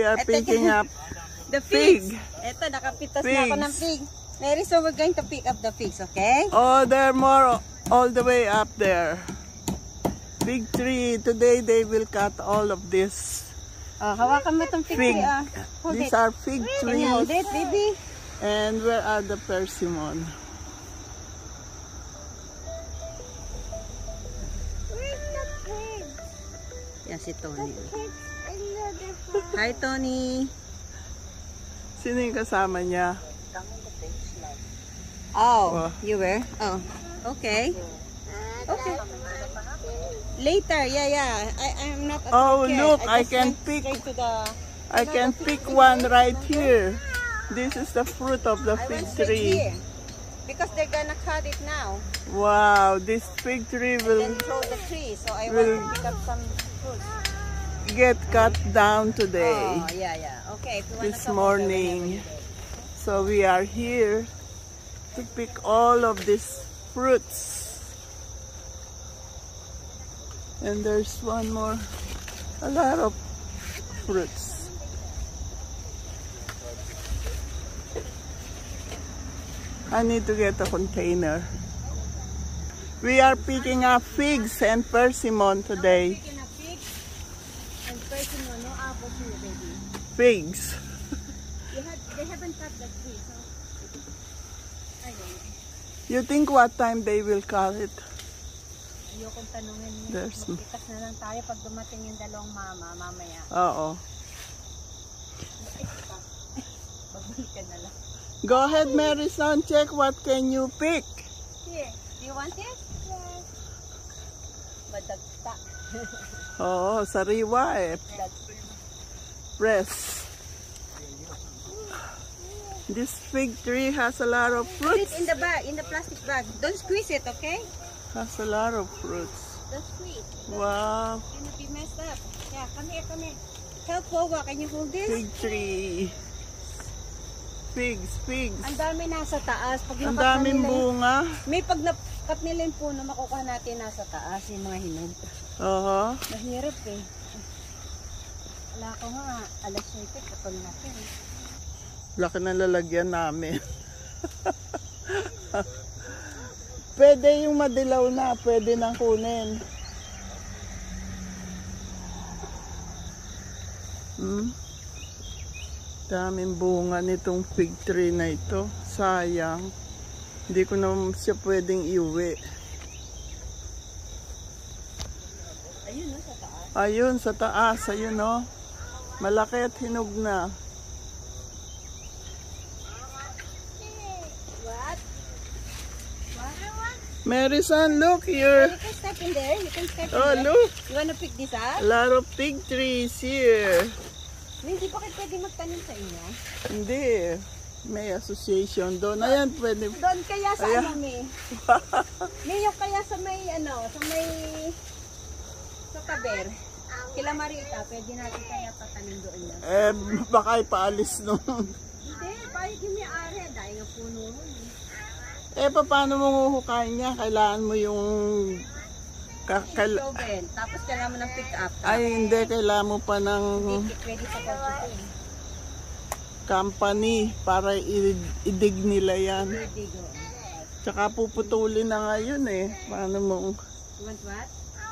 are picking up the figs. fig. Ito, nakapitas na ako ng fig. Mary, so we're going to pick up the figs, okay? Oh, there are more all the way up there. Fig tree. Today they will cut all of this. Oh, hawakan mo itong fig tree. Hold These it. are fig Can you hold trees. it, baby? And where are the persimmon? Where's the pigs? Yan si Tony. Pigs in the farm. Hi, Tony. Sino yung kasama niya? Oh, you were? Oh, okay. Okay. Later, yeah. I'm not. Oh, okay. look, I just can went pick. straight to the. I can pick one right here. This is the fruit of the I fig went straight tree. here because they're gonna cut it now. Wow, this fig tree Then will throw the tree. So I Will- want to pick up some fruits. get cut down today. Oh, yeah. Okay, if you wanna This come over whenever morning. you're ready. So we are here to pick all of these fruits. And there's one more, a lot of fruits. I need to get a container. We are picking up figs and persimmon today. Picking up figs and persimmon, no apples here, baby. Figs. They haven't cut the tree, so I don't know. You think what time they will cut it? Ayokong tanungin mo. There's- Magkitas na lang tayo pag dumating yung dalawang mamaya. Oo. Babalik ka na lang. Go ahead, Marison. Check what can you pick. Here, do you want it? Yes. Madagta. Oo, sariwa eh. Press. This fig tree has a lot of Put it fruits. in the bag, in the plastic bag. Don't squeeze it, okay? Has a lot of fruits. Don't squeeze. Wow. It's gonna be messed up. Yeah, come here. Help, Wawa. Can you hold this? Fig tree. Figs. Ang dami nasa taas. Pag Ang nakat na daming nila bunga. may pag nakat nila yung puno, makukuha natin nasa taas yung mga hinog. Oo. Mahirap eh. Wala ko nga. Alas 7, kapag natin. Laki na lalagyan namin. Pwede yung madilaw na. Pwede nang kunin. Daming bunga nitong fig tree na ito. Sayang. Hindi ko na siya pwedeng iuwi. Ayun, no, sa taas. Ayun, sa taas. Ayun, no. Malaki at hinog na. What? Marison, look here. You can step in there. Oh, look. You wanna pick this up? A lot of fig trees here. Hindi pa kayo pwede magtanim sa inyo? Hindi. May association doon. Ayan, pwede. Doon kaya sa Ayan. ano, May yung kaya sa may, sa Kaber. Kila Marita, pwede natin kaya patanim doon yan. Eh, baka ipaalis nung. Hindi, kahit yung may ari, dahil nga puno mo. Paano mo huhukayin niya? Kailangan mo yung... Shovel. Tapos kailangan mo ng pick up. Ay, hindi. Kailangan mo pa ng Pwede sa pagsutin. company para idig nila yan. Digo. Tsaka puputulin na ngayon eh. Paano mo... You want what?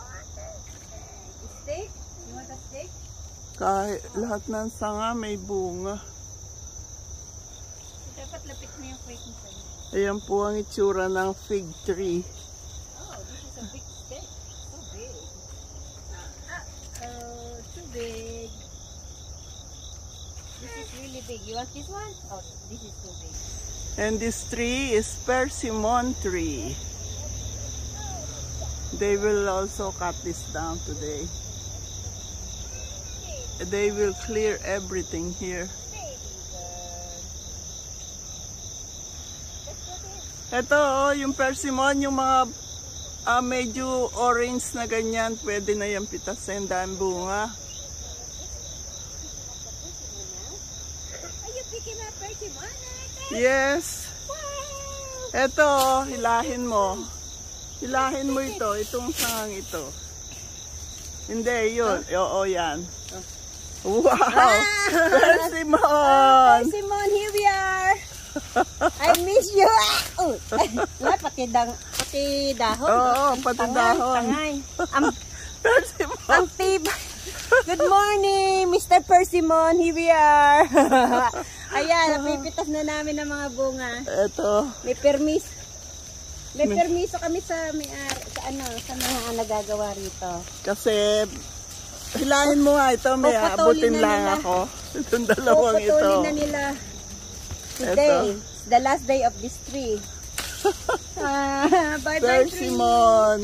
Steak? You want a steak? Kahit lahat ng sanga may bunga. Dapat lapit mo yung plate mo sa'yo. Ayan po ang itsura ng fig tree. Oh, this is a big steak. So big. Oh, too big. This is really big. You want this one? Oh, this is too big. And this tree is persimmon tree. They will also cut this down today. They will clear everything here. Ito, oh, yung persimmon, yung mga medyo orange na ganyan, pwede na yung pitasin, dahil bunga. Are you picking up persimmon? Yes. Ito, oh, hilahin mo. Hilahin mo ito, itong sangang ito. Hindi, yun. Oo, yan. Wow! Persimmon! Simon, here we are. I miss you. Oh, pati dahon. Oo, pati dahon. Tangay. Ang Persimmon! tibay. Good morning, Mr. Persimmon. Here we are. Ayan, napipitas na namin ng mga bunga. Ito. May permiso kami sa mga nagagawa rito. Kasi, hilahin mo nga ito. May Puputulin abutin na lang nila. ako. Itong dalawang ito. Puputulin na nila. Today, the last day of this tree. Bye-bye, tree. Persimmon!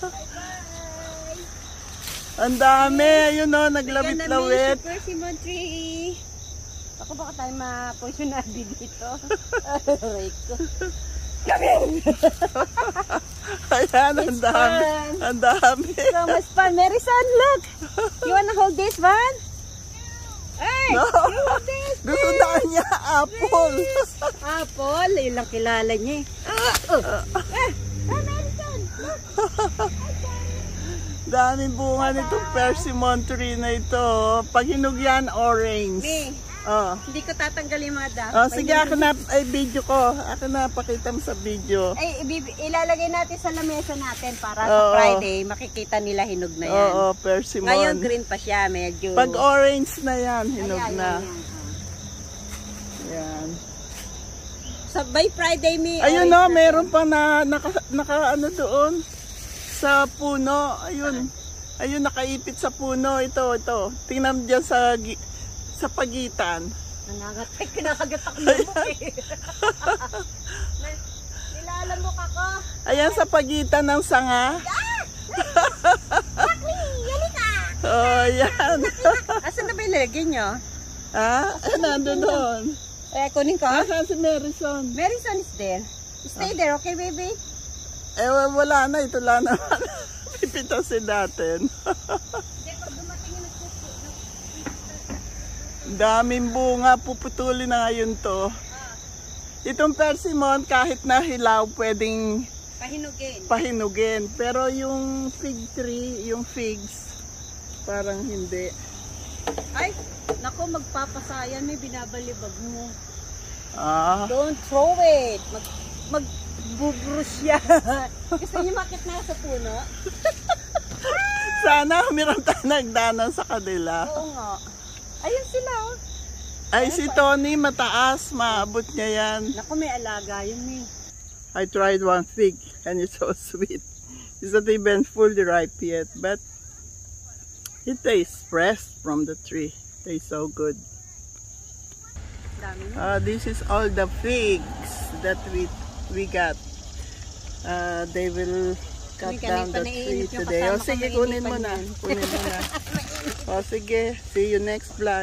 Ang dami! Ayun o, naglawit-lawit. Persimmon tree. Ako baka tayo ma-poisonadi dito. Aray ko. Ayan, ang It's dami. fun. Ang dami. So much fun. Marison, look! You wanna hold this one? Hey! No. You hold this! Gusto na niya apple. Apple, yun lang kilala niya eh. Marison! Look! Daming bunga nitong persimmon tree na ito. Pag hinog yan, orange. Me, Oh. hindi ko tatanggal yung mga dahon. Oh, sige, ako na, ay video ko. Ako na, pakita mo sa video. Ay, ilalagay natin sa lamesa natin para Oo. sa Friday, makikita nila hinog na yan. Oo, persimmon. Ngayon, green pa siya, medyo. Pag orange na yan, hinog Ayan, na. ayan. Yan. So, by Friday, may Ayun orange no, na meron pa na naka ano doon sa puno. Ayun. Ayun, nakaipit sa puno. Ito. Tingnan mo dyan sa pagitan. Nangangatay, kinakagat ako ng mukha eh. Nilalamok ako. Ayan sa pagitan ng sanga. Bakli, yalika! Oh, yan. Asan na ba ilagay nyo? Ha? Nandun doon. Eh, kunin ko. Asan si Marison? Marison is there. Stay there, okay, baby? Eh, wala na. Ito lang naman. Pipitasin natin. Hindi, pag dumating yung Daming bunga. Puputulin na ngayon to. Itong persimmon, kahit na hilaw, pwedeng pahinugin. pahinugin. Pero yung fig tree, yung figs, parang hindi. Ay, naku, magpapasayan, may binabalibag mo. Ah, Don't throw it. Magbubrush yan. Gusto niyo makit na sa puno? sana meron tayo nagdanan sa kanila. Oo nga. Ayun sila. Oh. Ay, si Tony mataas, maabot niya yan. Naku, may alaga yun eh. I tried one fig and it's so sweet. It's not even fully ripe yet, but it tastes fresh from the tree. Tastes so good. Dami na. This is all the figs that we got. They will cut Hindi down the kami tree panainip yung today. O kasama sige, ko, kunin mo nainipan na. yan. Kunin mo na. O sige, see you next vlog.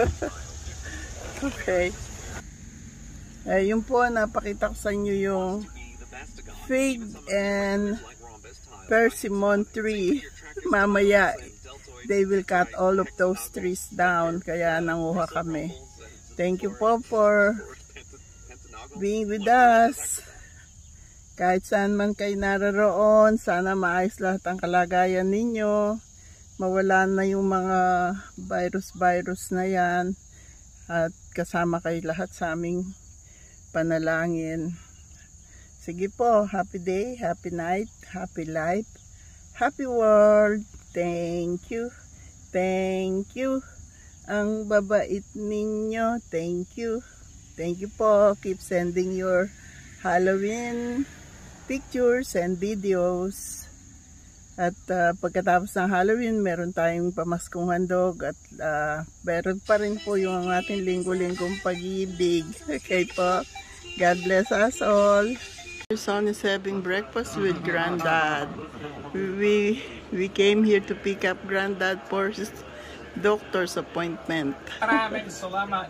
Okay. Yun po, napakita ko sa inyo yung fig and persimmon tree. Mamaya, they will cut all of those trees down. Kaya nanguha kami. Thank you po for being with us. Kahit saan man kayo naroon, sana maayos lahat ang kalagayan ninyo. Mawala na yung mga virus na yan. At kasama kayo lahat sa aming panalangin. Sige po, happy day, happy night, happy life, happy world. Thank you. Thank you. Ang babait ninyo. Thank you. Thank you po. Keep sending your Halloween pictures and videos. At pagkatapos ng Halloween, meron tayong pamaskong handog at meron pa rin po yung ating linggo-linggong pag-ibig. Okay po. God bless us all. Your son is having breakfast with Granddad. We came here to pick up Granddad for his doctor's appointment. Maraming salamat.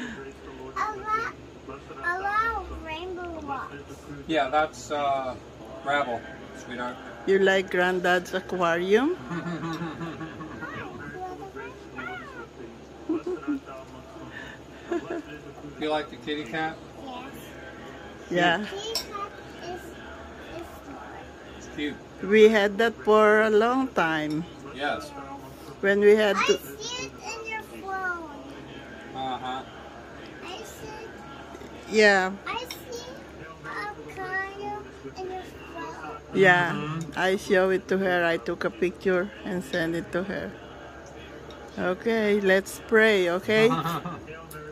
Allow rainbow rocks. Yeah, that's gravel, sweetheart. You like Granddad's aquarium? You like the kitty cat? Yes. Yeah. Teacup is It's cute. We had that for a long time. Yes. When we had I to... see it in your Yeah. I see a canoe in your phone. Yeah, I show it to her. I took a picture and sent it to her. Okay, let's pray, okay?